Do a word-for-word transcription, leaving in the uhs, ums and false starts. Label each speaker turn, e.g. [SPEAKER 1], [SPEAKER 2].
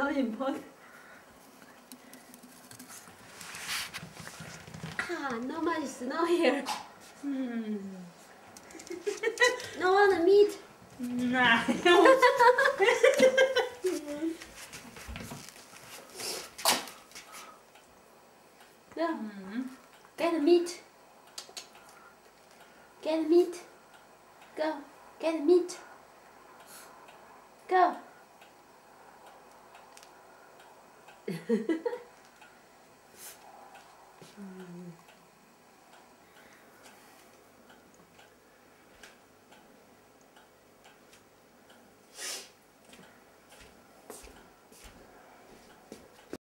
[SPEAKER 1] so important. Ah, not much snow here.
[SPEAKER 2] Hmm.
[SPEAKER 1] No one meat.
[SPEAKER 2] Nah.
[SPEAKER 1] Go.
[SPEAKER 2] Mm.
[SPEAKER 1] Get the meat. Get the meat. Go. Get the meat. Go.